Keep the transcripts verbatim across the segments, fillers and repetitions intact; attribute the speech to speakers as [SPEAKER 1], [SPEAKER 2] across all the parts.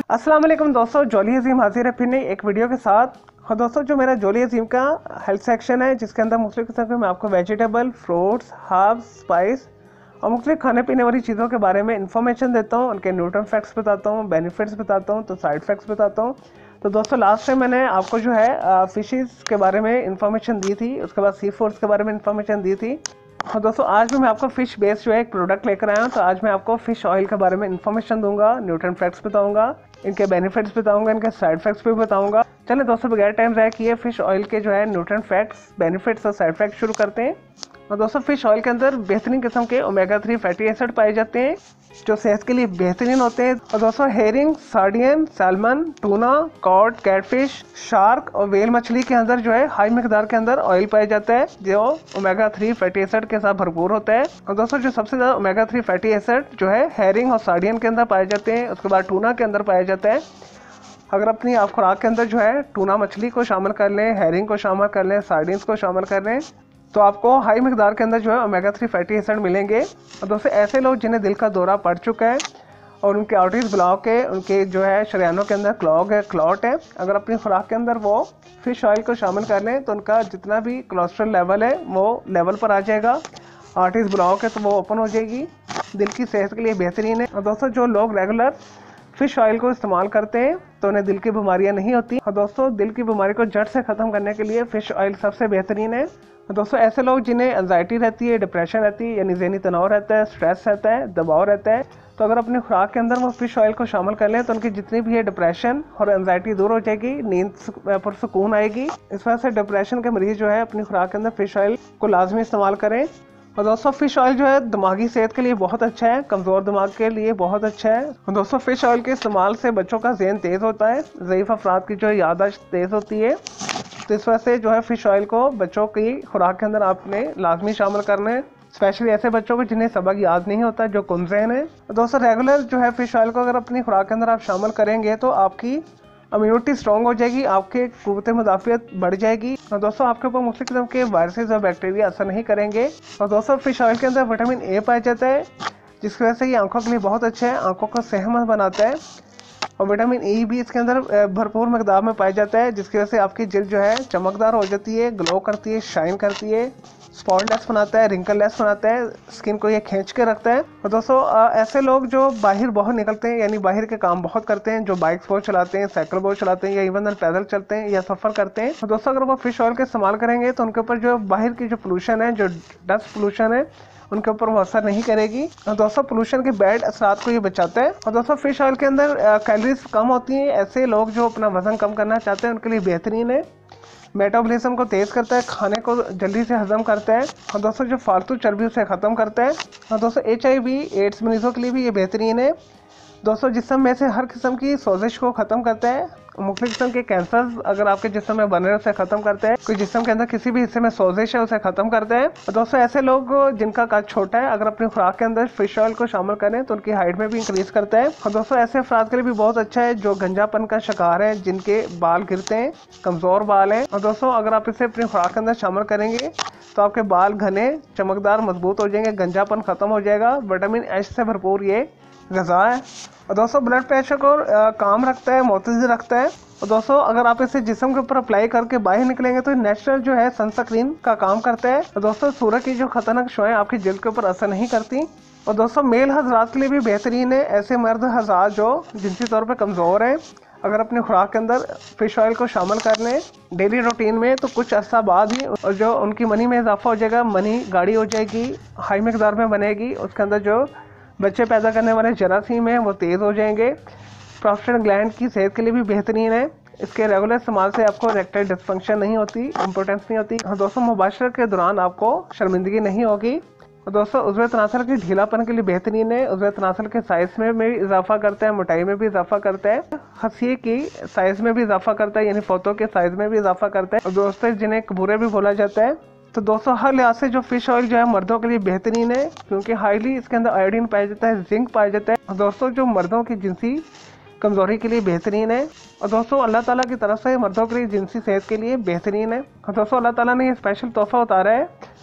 [SPEAKER 1] अस्सलाम वालेकुम दोस्तों, जॉली अजीम हाजिर है फिर नई एक वीडियो के साथ। हाँ दोस्तों, जो मेरा जॉली अजीम का हेल्थ सेक्शन है जिसके अंदर मुख्तलिफ किस्म के मैं आपको वेजिटेबल, फ्रूट्स, हर्ब्स, स्पाइस और मुख्तलिफ खाने पीने वाली चीज़ों के बारे में इंफॉर्मेशन देता हूँ। उनके न्यूट्रिएंट फैक्ट्स बताता हूँ, बेनिफिट्स बताता हूँ, तो साइड फैक्ट्स बताता हूँ। तो दोस्तों लास्ट टाइम मैंने आपको जो है फिशेस के बारे में इंफॉर्मेशन दी थी, उसके बाद सी फूड्स के बारे में इंफॉर्मेशन दी थी। और दोस्तों आज भी मैं आपको फ़िश बेस्ड जो है एक प्रोडक्ट लेकर आया हूँ। तो आज मैं आपको फ़िश ऑयल के बारे में इन्फॉर्मेशन दूंगा, न्यूट्रिएंट फैक्ट्स बताऊंगा, इनके बेनिफिट्स बताऊंगा, इनके साइड फैक्ट्स भी बताऊंगा। चलिए दोस्तों बगैर टाइम ज़ाया किए फ़िश ऑयल के जो है न्यूट्रिएंट फैक्ट्स, बेनिफिट्स और साइड फैक्ट्स शुरू करते हैं। और दोस्तों फ़िश ऑयल के अंदर बेहतरीन किस्म के ओमेगा थ्री फैटी एसिड पाए जाते हैं जो सेहत के लिए बेहतरीन होते हैं। और दोस्तों herring, sardine, salmon, tuna, cod, catfish, shark और वेल मछली के अंदर जो है हाई मिकदार के अंदर ऑयल पाया जाता है जो ओमेगा थ्री फैटी एसिड के साथ भरपूर होता है। और दोस्तों जो सबसे ज़्यादा ओमेगा थ्री फैटी एसिड जो है हेरिंग और सार्डियन के अंदर पाए जाते हैं, उसके बाद टूना के अंदर पाया जाता है। अगर अपनी आप खुराक के अंदर जो है टूना मछली को शामिल कर लें, हेरिंग को शामिल कर लें, सार्डिन्स को शामिल कर लें तो आपको हाई मिकदार के अंदर जो है ओमेगा थ्री फैटी एसिड मिलेंगे। और दोस्तों ऐसे लोग जिन्हें दिल का दौरा पड़ चुका है और उनके आर्टरीज ब्लॉक है, उनके जो है शरीयानों के अंदर क्लॉग है, क्लॉट है, अगर अपनी खुराक के अंदर वो फिश ऑयल को शामिल कर लें तो उनका जितना भी कोलेस्ट्रॉल लेवल है वो लेवल पर आ जाएगा। आर्टरीज ब्लॉक है तो वो ओपन हो जाएगी, दिल की सेहत के लिए बेहतरीन है। और दोस्तों जो लोग रेगुलर फिश ऑयल को इस्तेमाल करते हैं तो उन्हें दिल की बीमारियां नहीं होती। और दोस्तों दिल की बीमारी को जड़ से ख़त्म करने के लिए फ़िश ऑयल सबसे बेहतरीन है। दोस्तों ऐसे लोग जिन्हें एंजाइटी रहती है, डिप्रेशन रहती है, यानी ज़हनी तनाव रहता है, स्ट्रेस रहता है, दबाव रहता है, तो अगर अपनी खुराक के अंदर वो फ़िश ऑयल को शामिल कर लें तो उनकी जितनी भी है डिप्रेशन और एंजाइटी दूर हो जाएगी, नींद पर सुकून आएगी। इस वजह से डिप्रेशन के मरीज़ जो है अपनी खुराक के अंदर फ़िश ऑयल को लाजमी इस्तेमाल करें। और दोस्तों फ़िश ऑयल जो है दिमागी सेहत के लिए बहुत अच्छा है, कमज़ोर दिमाग के लिए बहुत अच्छा है। और दोस्तों फ़िश ऑयल के इस्तेमाल से बच्चों का ज़हन तेज़ होता है, ज़ईफ़ अफराद की जो है याददाश्त तेज़ होती है। तो इस वजह से जो है फ़िश ऑयल को बच्चों की खुराक के अंदर आपने लाजमी शामिल करना है, स्पेशली ऐसे बच्चों को जिन्हें सबक याद नहीं होता, जो कमज़ेन है। दोस्तों रेगुलर जो है फ़िश ऑयल को अगर अपनी खुराक के अंदर आप शामिल करेंगे तो आपकी इम्यूनिटी स्ट्रॉन्ग हो जाएगी, आपके क़ुव्वत मुदाफ़ियत बढ़ जाएगी। और दोस्तों आपके ऊपर मुख्तलिफ किस्म के वायरसेस और बैक्टीरिया असर नहीं करेंगे। और दोस्तों फ़िश ऑयल के अंदर विटामिन ए पाया जाता है जिसकी वजह से ये आंखों के लिए बहुत अच्छा है, आंखों को सेहतमंद बनाता है। और विटामिन ई भी इसके अंदर भरपूर मकदार में पाया जाता है जिसकी वजह से आपकी जल्द जो है चमकदार हो जाती है, ग्लो करती है, शाइन करती है, स्पॉट लेस बनाता है, रिंकल लेस बनाता है, स्किन को ये खींच के रखता है। और दोस्तों ऐसे लोग जो बाहर बहुत निकलते हैं, यानी बाहर के काम बहुत करते हैं, जो बाइक्स बहुत चलाते हैं, साइकिल बहुत चलाते हैं, या इवन पैदल चलते हैं या सफ़र करते हैं, तो दोस्तों अगर वो फ़िश ऑयल का इस्तेमाल करेंगे तो उनके ऊपर जो बाहर की जो पोल्यूशन है, जो डस्ट पोल्यूशन है, उनके ऊपर वो असर नहीं करेगी। और दोस्तों पोल्यूशन के बैड असरात को ये बचाता है। और दोस्तों फ़िश ऑयल के अंदर कैलोरीज कम होती हैं, ऐसे लोग जो अपना वज़न कम करना चाहते हैं उनके लिए बेहतरीन है। मेटाबॉलिज्म को तेज़ करता है, खाने को जल्दी से हजम करता है। और दोस्तों जो फालतू चर्बी उसे ख़त्म करता है। और दोस्तों एच आई वी एड्स मरीज़ों के लिए भी ये बेहतरीन है। दोस्तों जिस्म में से हर किस्म की सोजिश को ख़त्म करता है, मुख्तलिफ किस्म के कैंसर अगर आपके जिस्म में बन रहे हैं उसे ख़त्म करता है, कोई जिस्म के अंदर किसी भी हिस्से में सोजिश है उसे ख़त्म करता है। और दोस्तों ऐसे लोग जिनका कद छोटा है अगर अपनी खुराक के अंदर फ़िश ऑयल को शामिल करें तो उनकी हाइट में भी इंक्रीज़ करता है। और दोस्तों ऐसे अफराद के लिए भी बहुत अच्छा है जो गंजापन का शिकार है, जिनके बाल गिरते हैं, कमज़ोर बाल हैं। और दोस्तों अगर आप इसे अपनी खुराक के अंदर शामिल करेंगे तो आपके बाल घने, चमकदार, मजबूत हो जाएंगे, गंजापन ख़त्म हो जाएगा। विटामिन एच से भरपूर ये ग़िज़ा है। और दोस्तों ब्लड प्रेशर को आ, काम रखता है, मुतज़िल रखता है। और दोस्तों अगर आप इसे जिस्म के ऊपर अप्लाई करके बाहर निकलेंगे तो नेचुरल जो है सनस्क्रीन का काम करता है। और दोस्तों सूरज की जो खतरनाक शुआएं आपकी जल्द के ऊपर असर नहीं करती। और दोस्तों मेल हज़रात के लिए भी बेहतरीन है, ऐसे मर्द हज़रात जो जिनसी तौर पर कमज़ोर हैं, अगर अपनी खुराक के अंदर फ़िश ऑयल को शामिल कर लें डेली रूटीन में तो कुछ अर्सा बाद ही और जो उनकी मनी में इजाफा हो जाएगा, मनी गाढ़ी हो जाएगी, हाई मिकदार में बनेगी, उसके अंदर जो बच्चे पैदा करने वाले जरासीम हैं वो तेज़ हो जाएंगे। प्रोस्टेट ग्लैंड की सेहत के लिए भी बेहतरीन है, इसके रेगुलर इस्तेमाल से आपको इरेक्टाइल डिस्फंक्शन नहीं होती, इम्पोर्टेंस नहीं होती। और दोस्तों मुबाशरत के दौरान आपको शर्मिंदगी नहीं होगी। और दोस्तों उज़्व तनासल के ढीलापन के लिए बेहतरीन है, उज़्व तनासल के साइज़ में भी इजाफा करता है, मोटाई में भी इजाफा करता है, हंसी की साइज़ में भी इजाफा करता है, यानी फोतों के साइज़ में भी इजाफा करता है। और दोस्तों जिन्हें कबूरे भी बोला जाता है। तो दोस्तों हर लिहाज से जो फ़िश ऑयल जो है मर्दों के लिए बेहतरीन है क्योंकि हाईली इसके अंदर आयोडीन पाया जाता है, जिंक पाया जाता है। और दोस्तों जो मर्दों की जिनसी कमज़ोरी के लिए बेहतरीन है। और दोस्तों अल्लाह ताला की तरफ से मर्दों के लिए जिनसी सेहत के लिए बेहतरीन है। और दोस्तों अल्लाह ताला ने ये स्पेशल तोहफ़ा उतारा है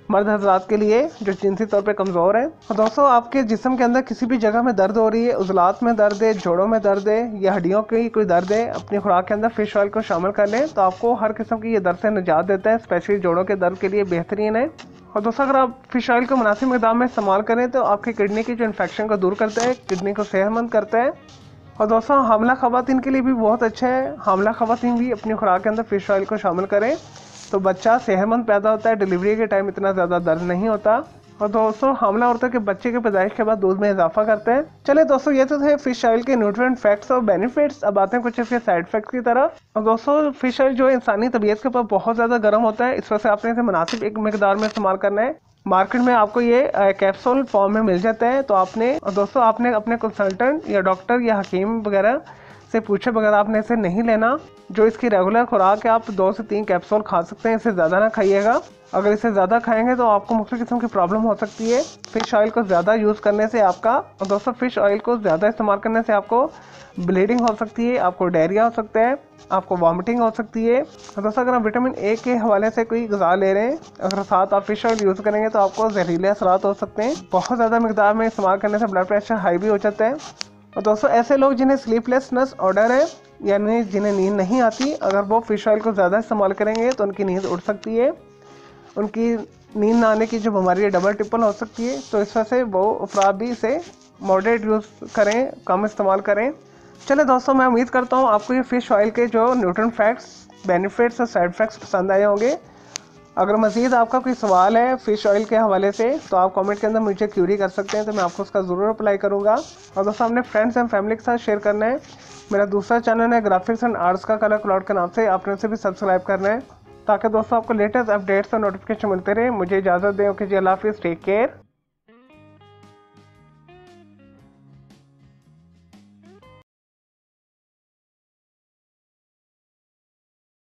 [SPEAKER 1] मर्द हजरात के लिए जो जिनसी तौर पे कमज़ोर है। और दोस्तों आपके जिस्म के अंदर किसी भी जगह में दर्द हो रही है, उजलात में दर्द है, जोड़ों में दर्द है या हड्डियों की कोई दर्द है, अपनी खुराक के अंदर फिश ऑयल को शामिल कर लें तो आपको हर किस्म की ये दर्द से निजात देता है। स्पेशली जोड़ों के दर्द के लिए बेहतरीन है। और दोस्तों अगर आप फिश ऑयल को मुनासिब मिक़दार में इस्तेमाल करें तो आपकी किडनी की जो इन्फेक्शन को दूर करता है, किडनी को सेहतमंद करता है। और दोस्तों हामला ख़वातीन के लिए भी बहुत अच्छा है। हामला ख़वातीन भी अपनी खुराक के अंदर फ़िश ऑयल को शामिल करें तो बच्चा सेहतमंद पैदा होता है, डिलीवरी के टाइम इतना ज़्यादा दर्द नहीं होता। और दोस्तों हामला औरतों के बच्चे के पैदाइश के बाद दूध में इजाफा करते हैं। चले दोस्तों ये तो थे फिश ऑयल के न्यूट्रिएंट फैक्ट्स और बेनिफिट्स। अब आते हैं कुछ इसके साइड इफेक्ट्स की तरफ। और दोस्तों फिश ऑयल जो इंसानी तबीयत के ऊपर बहुत ज़्यादा गर्म होता है, इस वजह से आपने इसे मुनासिब एक मकदार में इस्तेमाल करना है। मार्केट में आपको ये कैप्सूल फॉर्म में मिल जाता है तो आपने और दोस्तों आपने अपने कंसल्टेंट या डॉक्टर या हकीम वगैरह से पूछे बगैर आपने इसे नहीं लेना। जो इसकी रेगुलर खुराक है आप दो से तीन कैप्सूल खा सकते हैं, इससे ज़्यादा ना खाइएगा। अगर इसे ज़्यादा खाएंगे तो आपको मुख्तलिफ किस्म की प्रॉब्लम हो सकती है। फ़िश ऑयल को ज़्यादा यूज़ करने से आपका और दोस्तों फ़िश ऑयल को ज़्यादा इस्तेमाल करने से आपको ब्लीडिंग हो सकती है, आपको डायरिया हो सकता है, आपको वॉमिटिंग हो सकती है। और दोस्तों अगर आप विटामिन ए के हवाले से कोई ग़िज़ा ले रहे हैं, अगर साथ आप फ़िश ऑयल यूज़ करेंगे तो आपको जहरीले असरात हो सकते हैं। बहुत ज़्यादा मकदार में इस्तेमाल करने से ब्लड प्रेशर हाई भी हो जाता है। और दोस्तों ऐसे लोग जिन्हें स्लीपलेसनेस ऑर्डर है यानी जिन्हें नींद नहीं आती, अगर वो फ़िश ऑयल को ज़्यादा इस्तेमाल करेंगे तो उनकी नींद उड़ सकती है। उनकी नींद ना आने की जो बीमारी है डबल ट्रिपल हो सकती है। तो इस वजह से वो अफराद भी इसे मॉडरेट यूज़ करें, कम इस्तेमाल करें। चले दोस्तों मैं उम्मीद करता हूँ आपको ये फ़िश ऑयल के जो न्यूट्रिएंट फैक्ट्स, बेनिफिट्स और साइड इफेक्ट्स पसंद आए होंगे। अगर मज़ीद आपका कोई सवाल है फ़िश ऑयल के हवाले से तो आप कमेंट के अंदर मुझे क्यूरी कर सकते हैं, तो मैं आपको उसका ज़रूर अप्लाई करूँगा। और दोस्तों अपने फ्रेंड्स एंड फैमिली के साथ शेयर करना है। मेरा दूसरा चैनल है ग्राफिक्स एंड आर्ट्स का कलर क्लाउड के नाम से, आपने उसे भी सब्सक्राइब करना है ताकि दोस्तों आपको लेटेस्ट अपडेट्स और नोटिफिकेशन मिलते रहे। मुझे इजाज़त दें। ओके जी, अल्लाह हाफिज़, टेक केयर।